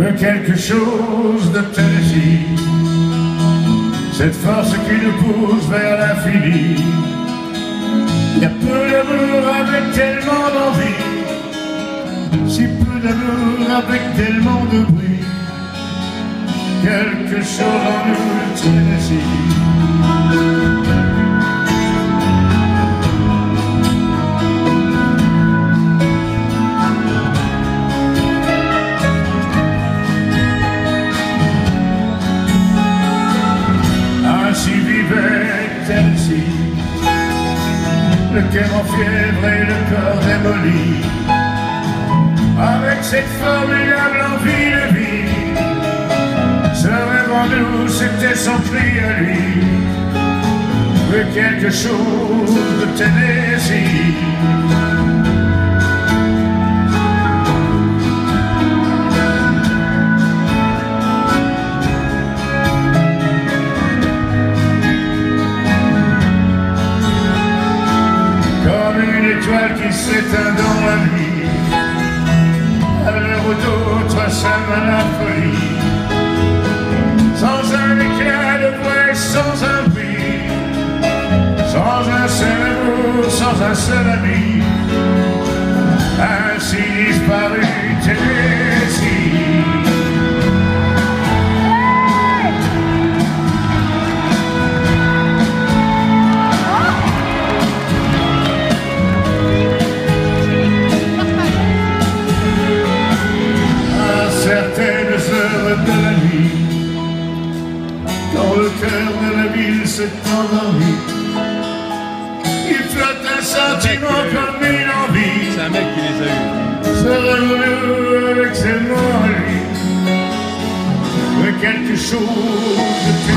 quelque chose de Tennessee, cette force qui nous pousse vers l'infini. Il y a peu d'amour avec tellement d'envie, si peu d'amour avec tellement de bruit. Quelque chose en nous, Tennessee. Ainsi vivait Tennessee, le cœur en fièvre et le corps démoli, avec cette formidable envie de vie. Ce rêve en nous, c'était son cri à lui, mais quelque chose de Tennessee. Une étoile qui s'éteint dans la nuit, à l'heure où d'autres s'aiment à la folie, sans un éclat de voix, sans un bruit, sans un seul amour, sans un seul ami. Ainsi disparu Tennessee. De la nuit, quand le cœur de la ville s'est endormi, il flotte un sentiment comme une envie. C'est un mec qui les a eus. Se renouer avec ses mots à lui, mais quelque chose de